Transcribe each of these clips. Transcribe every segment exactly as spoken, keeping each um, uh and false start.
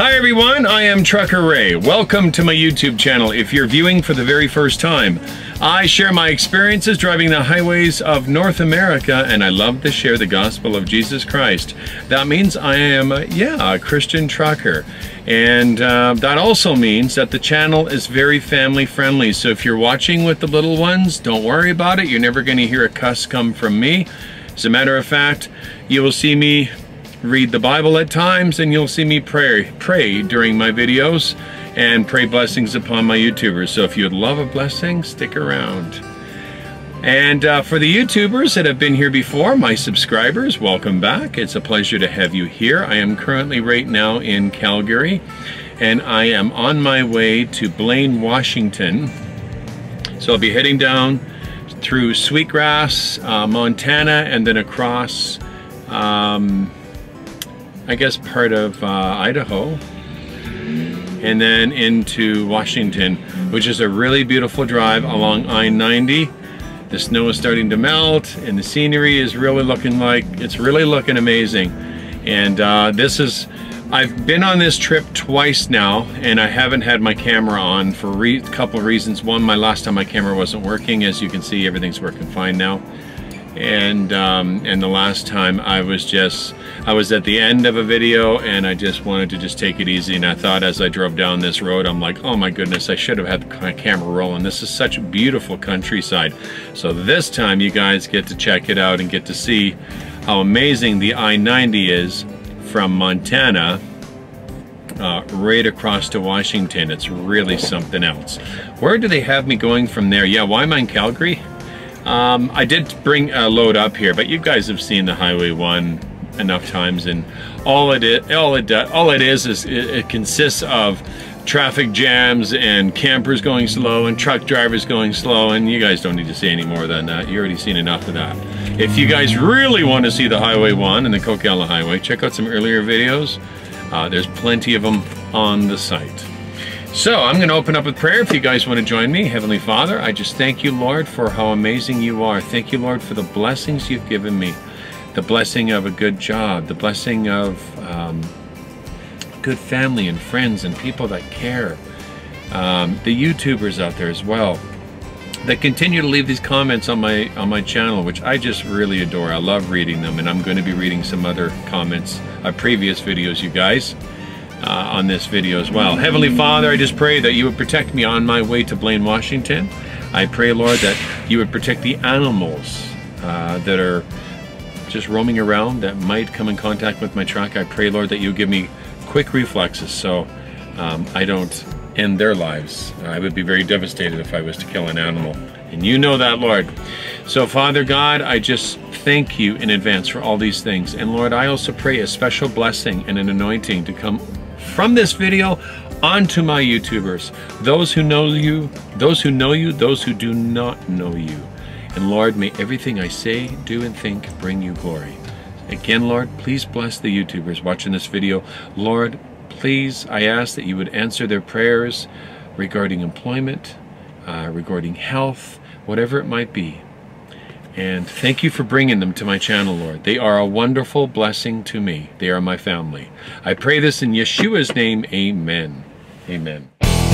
Hi everyone, I am Trucker Ray. Welcome to my YouTube channel. If you're viewing for the very first time, I share my experiences driving the highways of North America, and I love to share the gospel of Jesus Christ. That means I am, uh, yeah, a Christian trucker. And uh, that also means that the channel is very family friendly. So if you're watching with the little ones, don't worry about it. You're never going to hear a cuss come from me. As a matter of fact, you will see me read the Bible at times, and you'll see me pray pray during my videos and pray blessings upon my YouTubers. So if you'd love a blessing, stick around. And uh, for the YouTubers that have been here before, my subscribers, welcome back. It's a pleasure to have you here. I am currently right now in Calgary, and I am on my way to Blaine, Washington. So I'll be heading down through Sweetgrass, uh, Montana, and then across um, I guess part of uh, Idaho, and then into Washington, which is a really beautiful drive along I ninety. The snow is starting to melt, and the scenery is really looking like, it's really looking amazing. And uh, this is, I've been on this trip twice now, and I haven't had my camera on for a couple of reasons. One, my last time my camera wasn't working. As you can see, everything's working fine now. And um, and the last time I was just, I was at the end of a video, and I just wanted to just take it easy. And I thought as I drove down this road, I'm like, oh my goodness, I should have had my camera rolling. This is such a beautiful countryside. So this time you guys get to check it out and get to see how amazing the I ninety is from Montana uh, right across to Washington. It's really something else. Where do they have me going from there? Yeah, why am I in Calgary? Um, I did bring a load up here, but you guys have seen the Highway one enough times, and all it is, all it does, all it is, is it, it consists of traffic jams and campers going slow and truck drivers going slow, and you guys don't need to see any more than that. You already seen enough of that. If you guys really want to see the Highway one and the Coquihalla Highway, check out some earlier videos. Uh, there's plenty of them on the site. So I'm going to open up with prayer if you guys want to join me. Heavenly Father, I just thank you, Lord, for how amazing you are. Thank you, Lord, for the blessings you've given me. The blessing of a good job, the blessing of um, good family and friends and people that care. Um, the YouTubers out there as well that continue to leave these comments on my on my channel, which I just really adore. I love reading them, and I'm going to be reading some other comments of previous videos, you guys. Uh, on this video as well. Heavenly Father, I just pray that you would protect me on my way to Blaine, Washington. I pray, Lord, that you would protect the animals uh, that are just roaming around that might come in contact with my truck. I pray, Lord, that you give me quick reflexes so um, I don't end their lives. I would be very devastated if I was to kill an animal, and you know that, Lord. So Father God, I just thank you in advance for all these things. And Lord, I also pray a special blessing and an anointing to come from this video onto my YouTubers, those who know you, those who know you, those who do not know you. And Lord, may everything I say, do, and think bring you glory. Again, Lord, please bless the YouTubers watching this video. Lord, please, I ask that you would answer their prayers regarding employment, uh, regarding health, whatever it might be. And thank you for bringing them to my channel, Lord. They are a wonderful blessing to me. They are my family. I pray this in Yeshua's name, amen. Amen.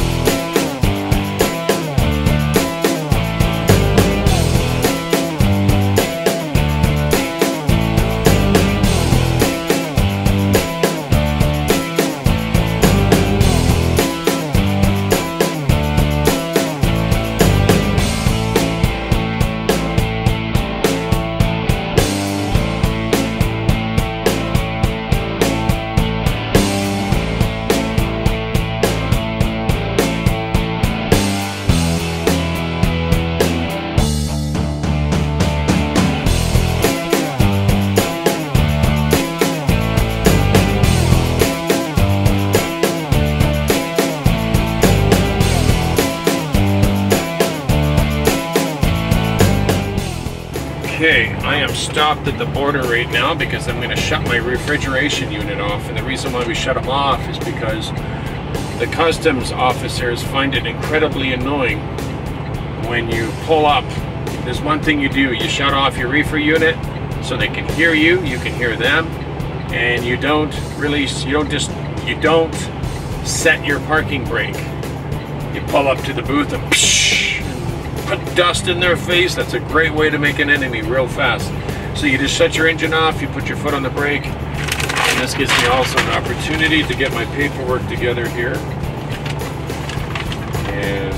Okay, I am stopped at the border right now because I'm going to shut my refrigeration unit off, and the reason why we shut them off is because the customs officers find it incredibly annoying when you pull up. There's one thing you do, you shut off your reefer unit so they can hear you, you can hear them, and you don't really, you don't just, you don't set your parking brake. You pull up to the booth and psh, put dust in their face. That's a great way to make an enemy real fast. So you just shut your engine off, you put your foot on the brake, and this gives me also an opportunity to get my paperwork together here. And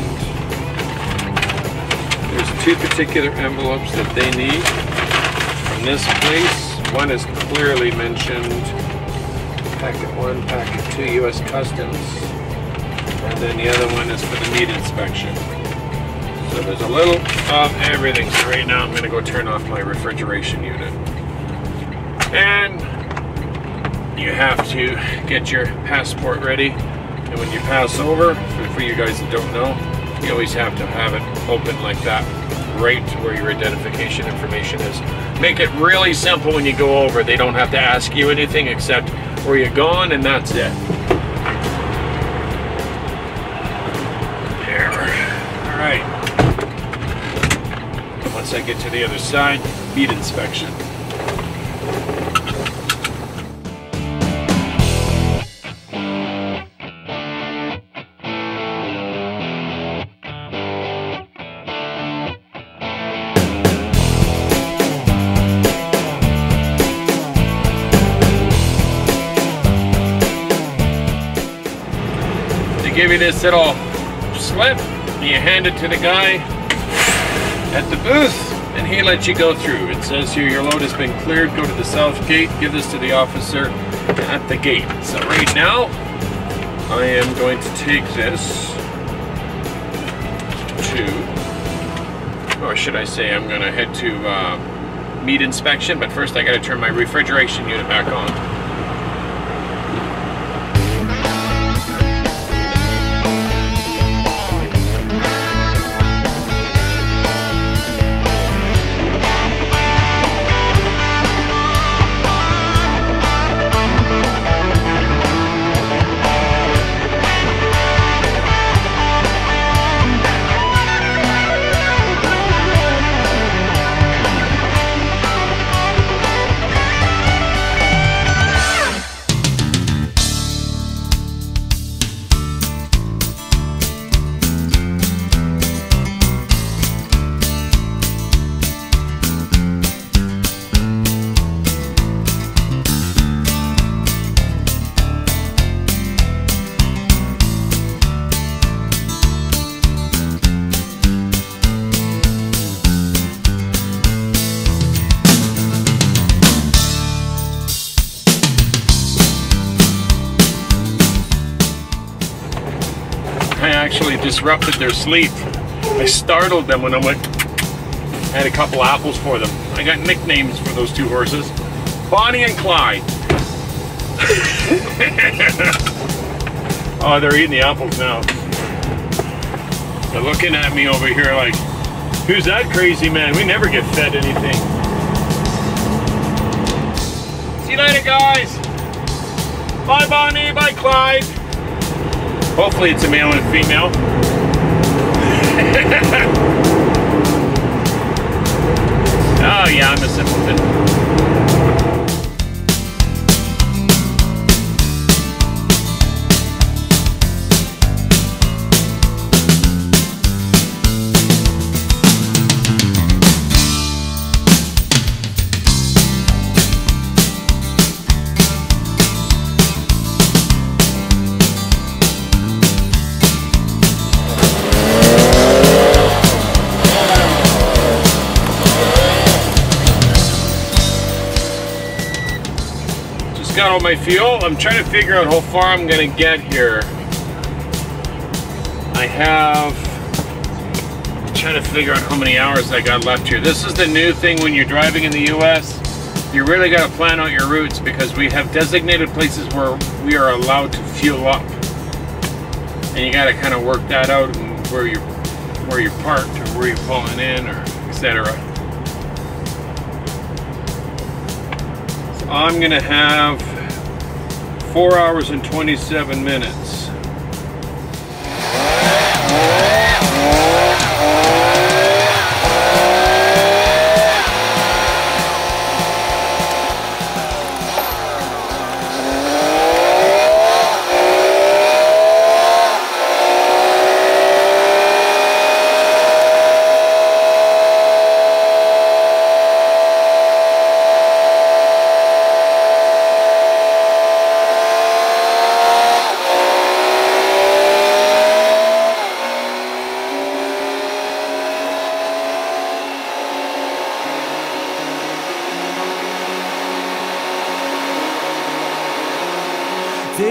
there's two particular envelopes that they need from this place. One is clearly mentioned, packet one, packet two, U S Customs. And then the other one is for the meat inspection. So there's a little of everything. So right now I'm going to go turn off my refrigeration unit. And you have to get your passport ready. And when you pass over, for you guys that don't know, you always have to have it open like that, right where your identification information is. Make it really simple when you go over. They don't have to ask you anything except where you're going, and that's it. There. All right. Once I get to the other side, meat inspection. Give you this little slip, and you hand it to the guy at the booth, and he lets you go through. It says here your load has been cleared, go to the south gate, give this to the officer at the gate. So right now, I am going to take this to, or should I say I'm going to head to uh, meat inspection, but first I got to turn my refrigeration unit back on. I actually disrupted their sleep. I startled them when I went, I had a couple apples for them. I got nicknames for those two horses. Bonnie and Clyde. Oh, they're eating the apples now. They're looking at me over here like, who's that crazy man? We never get fed anything. See you later, guys. Bye, Bonnie. Bye, Clyde. Hopefully it's a male and female. Oh yeah, I'm a simpleton. Got all my fuel. I'm trying to figure out how far I'm gonna get here. I have I'm trying to figure out how many hours I got left here. This is the new thing when you're driving in the U S. You really got to plan out your routes because we have designated places where we are allowed to fuel up, and you got to kind of work that out and where you're where you're parked or where you're pulling in or et cetera. I'm gonna have four hours and twenty-seven minutes.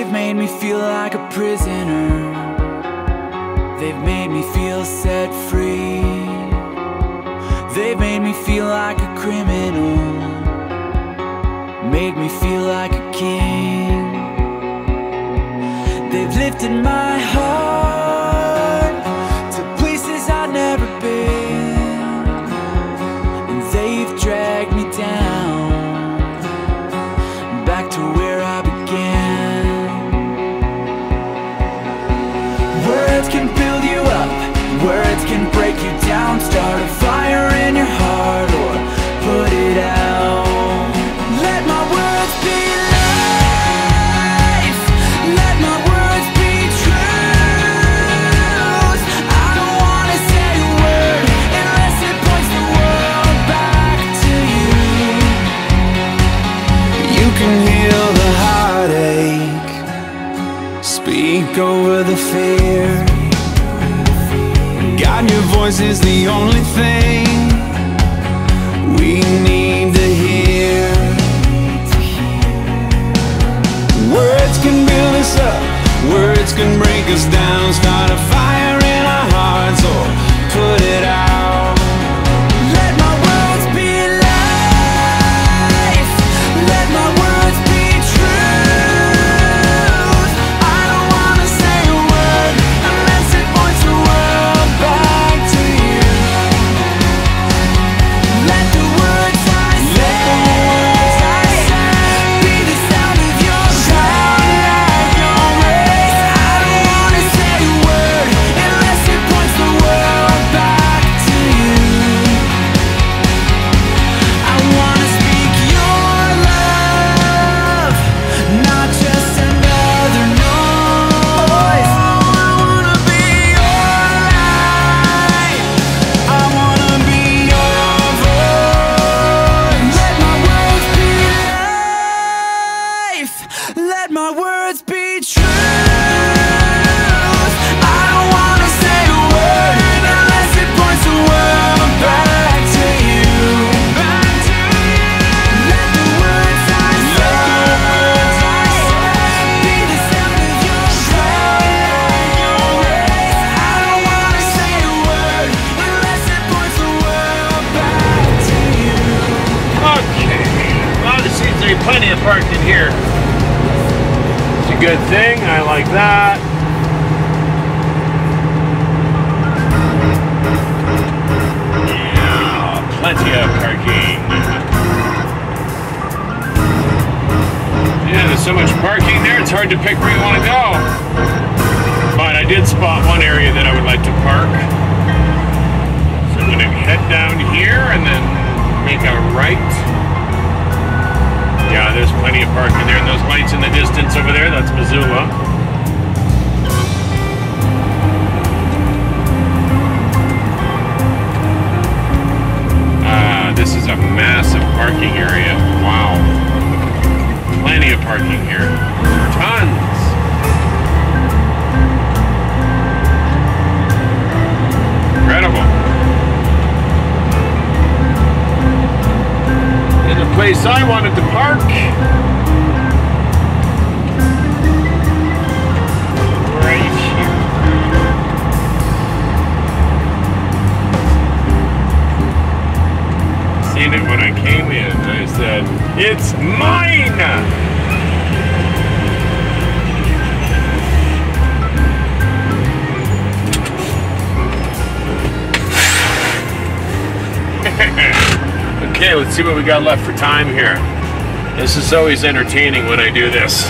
They've made me feel like a prisoner. They've made me feel set free. They've made me feel like a criminal, made me feel like a king. They've lifted my heart to places I've never been, and they've dragged me down back to where I began. Words can build you up, words can break you down, start a fire in your heart or put it out. Let my words be life, let my words be truth. I don't wanna say a word unless it points the world back to you. You can heal the heartache, speak over the fear. God, your voice is the only thing we need to hear. Words can build us up, words can break us down, start a fire in our hearts or put it out. Let my words be life, let my words be truth. I don't wanna say a word unless it points the world back to you. Let the words I say be the sound of your grace. I don't wanna say a word unless it points the world back to you. I wanna speak your love, not just another noise. I wanna be your light, I wanna be your voice. Let my words be life, let my words be truth. I don't wanna say a word unless it points the world back to you. Back to you. Let the words I say be the sound of your grace. I don't wanna say a word unless it points the world back to you. Okay. Well, there seems to be plenty of parking here. It's a good thing. I like that. Yeah, plenty of parking. Yeah, there's so much parking there, it's hard to pick where you want to go. But I did spot one area that I would like to park. So I'm going to head down here and then make a right. Yeah, there's plenty of parking there, and those lights in the distance over there, that's Missoula. Ah, this is a massive parking area. Wow. Plenty of parking here. Tons. Incredible. And the place I wanted to park. Right here. Seen it when I came in. I said, it's mine! Okay, let's see what we got left for time here. This is always entertaining when I do this.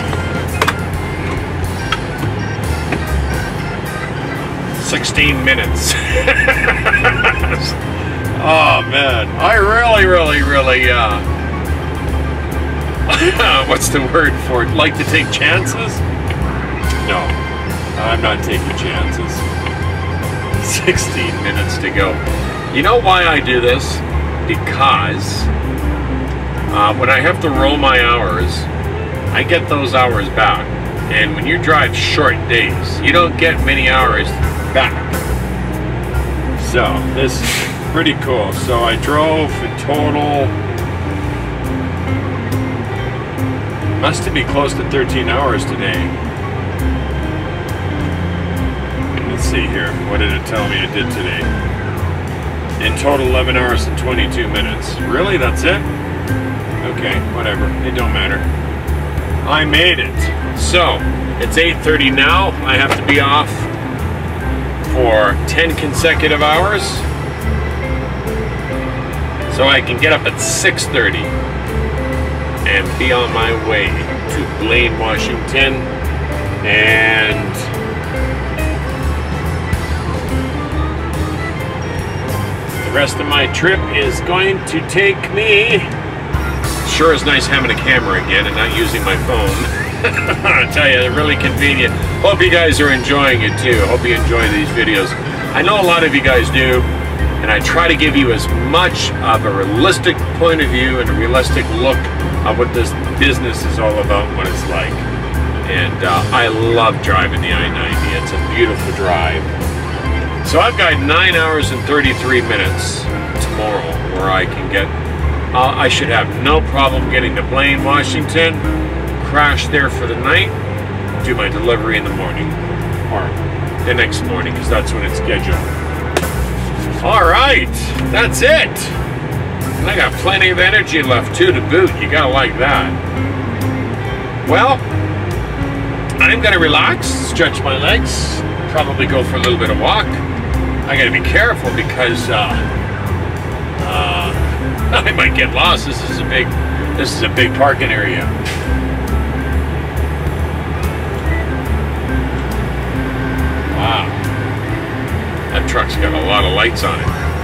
sixteen minutes. Oh man, I really, really, really, uh, what's the word for it? Like to take chances? No, I'm not taking chances. sixteen minutes to go. You know why I do this? Because uh, when I have to roll my hours, I get those hours back. And when you drive short days, you don't get many hours back. So this is pretty cool. So I drove in total, must be close to thirteen hours today. see here. What did it tell me I did today? In total, eleven hours and twenty-two minutes. Really? That's it? Okay, whatever. It don't matter. I made it. So, it's eight thirty now. I have to be off for ten consecutive hours. So I can get up at six thirty and be on my way to Blaine, Washington. And the rest of my trip is going to take me. Sure is nice having a camera again and not using my phone. I tell you, they're really convenient. Hope you guys are enjoying it too. Hope you enjoy these videos. I know a lot of you guys do, and I try to give you as much of a realistic point of view and a realistic look of what this business is all about and what it's like. And uh, I love driving the I ninety. It's a beautiful drive. So I've got nine hours and thirty-three minutes tomorrow where I can get, uh, I should have no problem getting to Blaine, Washington, crash there for the night, do my delivery in the morning, or the next morning, because that's when it's scheduled. All right, that's it. And I got plenty of energy left too to boot. You gotta like that. Well, I'm gonna relax, stretch my legs, probably go for a little bit of walk. I gotta be careful because uh, uh, I might get lost. This is a big, this is a big parking area. Wow, that truck's got a lot of lights on it.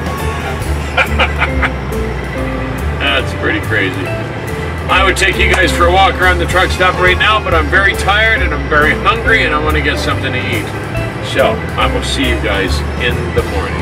That's pretty crazy. I would take you guys for a walk around the truck stop right now, but I'm very tired and I'm very hungry and I want to get something to eat. So, I will see you guys in the morning.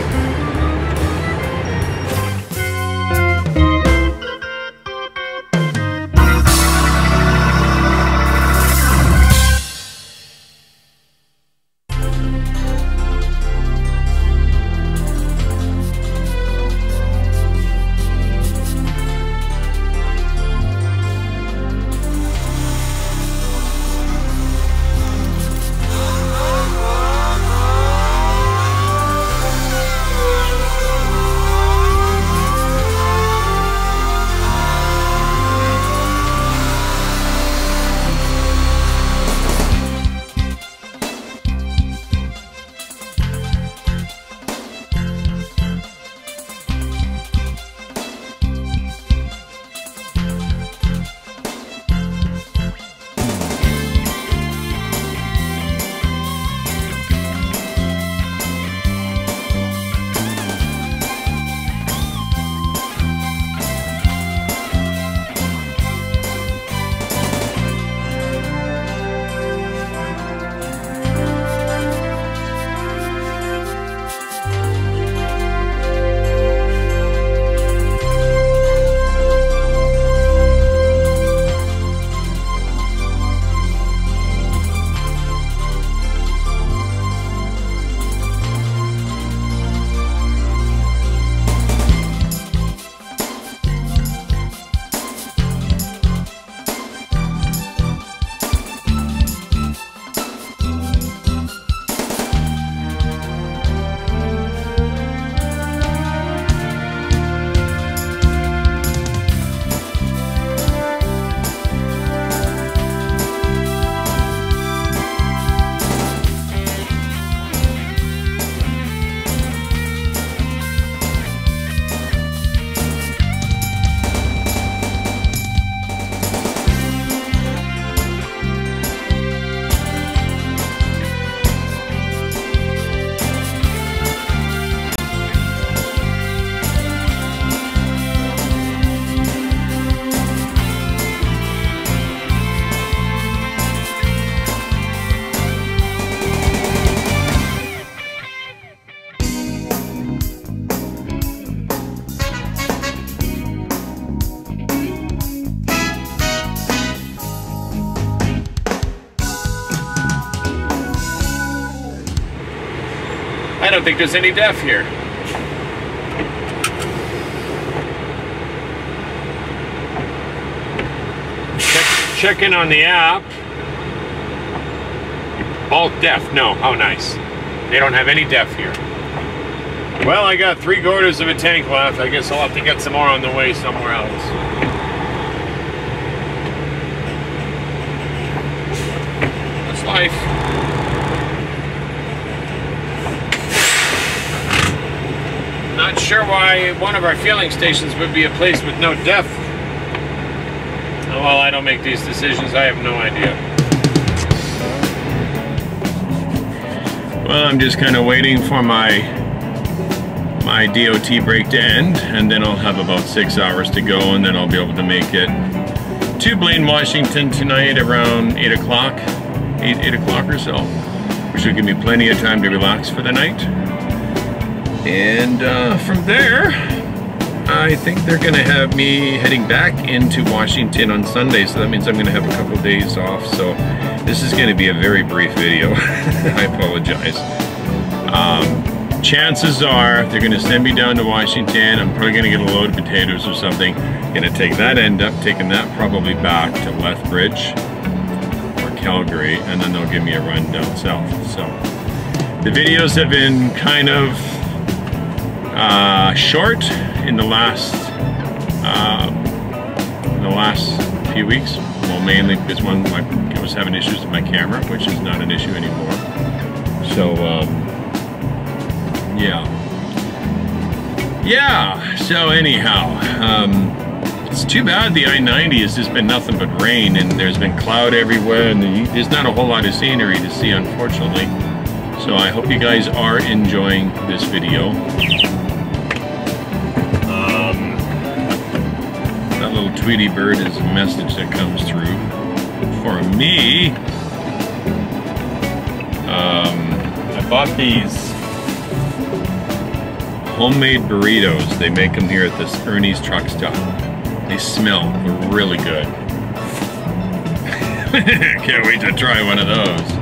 I don't think there's any deaf here. Check, check in on the app. Alt deaf, no, how nice. They don't have any def here. Well, I got three quarters of a tank left. I guess I'll have to get some more on the way somewhere else. That's life. Not sure why one of our fueling stations would be a place with no def. Oh, well, I don't make these decisions. I have no idea. Well, I'm just kind of waiting for my my D O T break to end, and then I'll have about six hours to go, and then I'll be able to make it to Blaine, Washington tonight around eight o'clock, eight eight o'clock or so, which will give me plenty of time to relax for the night. And uh, from there, I think they're going to have me heading back into Washington on Sunday, so that means I'm going to have a couple days off. So this is going to be a very brief video. I apologize. Um, chances are they're going to send me down to Washington. I'm probably going to get a load of potatoes or something. Going to take that, end up taking that probably back to Lethbridge or Calgary, and then they'll give me a run down south. So the videos have been kind of uh, short in the last uh, in the last few weeks. Well, mainly because one, my, I was having issues with my camera, which is not an issue anymore. So, um, yeah. Yeah, so anyhow, um, it's too bad the I ninety has just been nothing but rain, and there's been cloud everywhere, and there's not a whole lot of scenery to see, unfortunately. So I hope you guys are enjoying this video. Um, that little Tweety bird is a message that comes through for me. Um, I bought these homemade burritos. They make them here at this Ernie's truck stop. They smell really good. Can't wait to try one of those.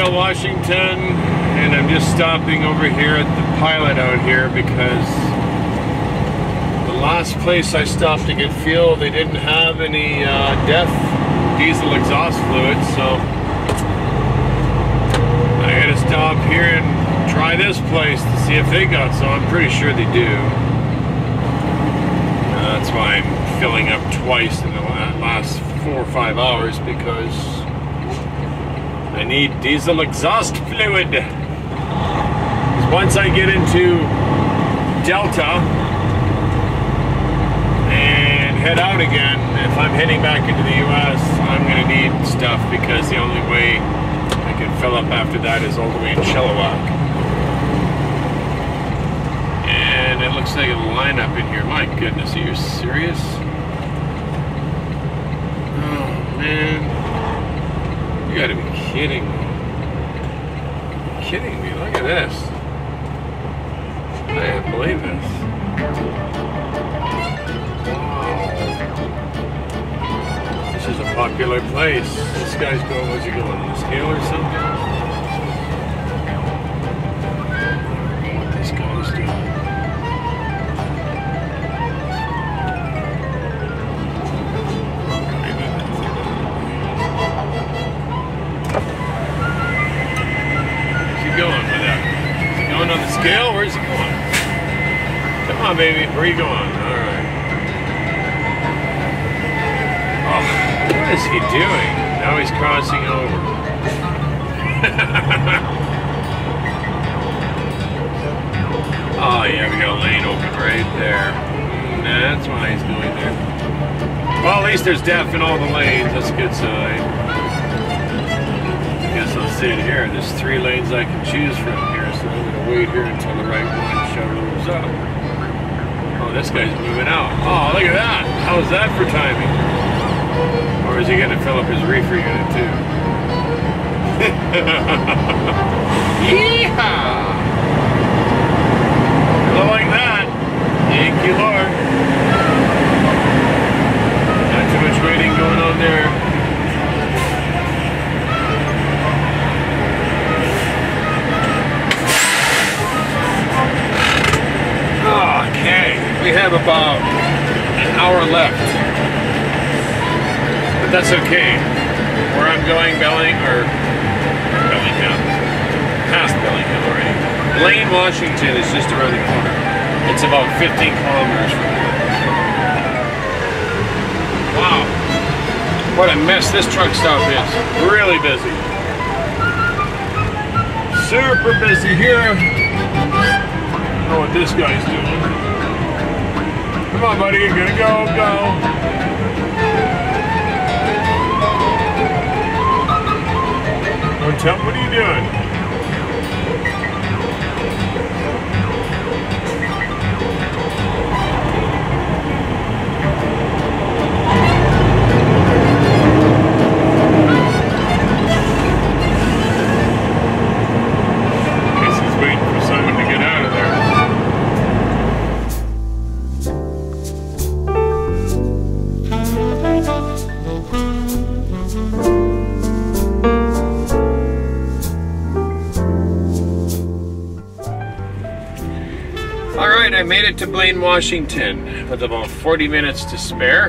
Seattle, Washington, and I'm just stopping over here at the Pilot out here because the last place I stopped to get fuel, they didn't have any uh, D E F diesel exhaust fluid, so I gotta stop here and try this place to see if they got some. I'm pretty sure they do. Uh, that's why I'm filling up twice in the last four or five hours, because I need diesel exhaust fluid. Because once I get into Delta and head out again, if I'm heading back into the U S, I'm going to need stuff, because the only way I can fill up after that is all the way in Chilliwack. And it looks like a lineup in here. My goodness, are you serious? Oh man, you gotta be kidding me. Kidding me, look at this. I can't believe this. Wow. This is a popular place. This guy's going, what's he going, on the scale or something? What this guy's doing. Going with that? Is he going on the scale? Where's he going? Come on, baby. Where are you going? All right. Oh, what is he doing? Now he's crossing over. Oh, yeah, we got a lane open right there. Nah, that's why he's going there. Well, at least there's D E F in all the lanes. That's a good sign. I guess I'll see it here. There's three lanes I can choose from here, so I'm going to wait here until the right one shows up. Oh, this guy's moving out. Oh, look at that. How is that for timing? Or is he going to fill up his reefer unit too? Yeehaw! Look like that. Thank you, Lord. Not too much waiting going on there. Okay, we have about an hour left, but that's okay. Where I'm going, Belling, or Bellingham, past Bellingham already. Blaine, Washington is just around the corner. It's about fifteen kilometers from here. Wow, what a mess this truck stop is. Really busy. Super busy here. I don't know what this guy's doing. Come on, buddy, you're gonna go, go. Don't tell me, what are you doing? Guess he's waiting for someone to get out of there. Alright, I made it to Blaine, Washington with about forty minutes to spare.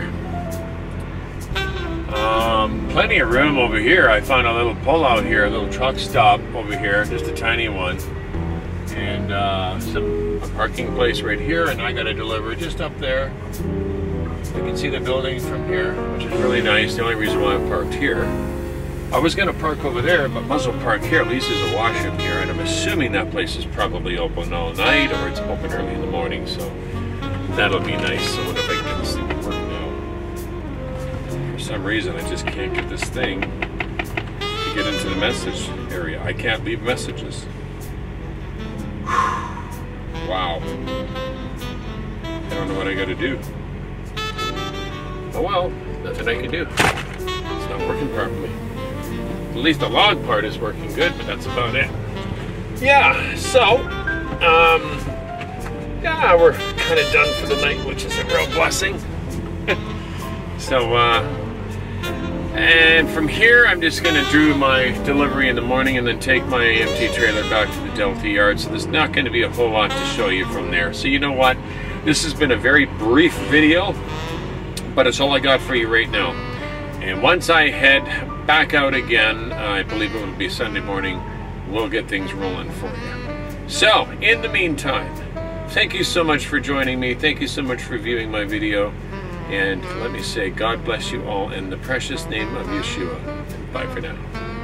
Um, plenty of room over here. I found a little pull-out here, a little truck stop over here, just a tiny one. And uh, some, a parking place right here, and I got to deliver just up there. You can see the building from here, which is really nice. The only reason why I parked here, I was going to park over there, but Muzzle Park here, at least there's a washroom here, and I'm assuming that place is probably open all night, or it's open early in the morning, so that'll be nice. So what if I can get this thing to work now? For some reason, I just can't get this thing to get into the message area. I can't leave messages. Wow. I don't know what I got to do. Oh well, nothing I can do. It's not working properly. At least the log part is working good, but that's about it. Yeah, so, um, yeah, we're kind of done for the night, which is a real blessing. So, uh, And from here, I'm just going to do my delivery in the morning and then take my empty trailer back to the Delta yard. So there's not going to be a whole lot to show you from there. So you know what? This has been a very brief video, but it's all I got for you right now. And once I head back out again, I believe it will be Sunday morning, we'll get things rolling for you. So, in the meantime, thank you so much for joining me. Thank you so much for viewing my video. And let me say, God bless you all in the precious name of Yeshua. Bye for now.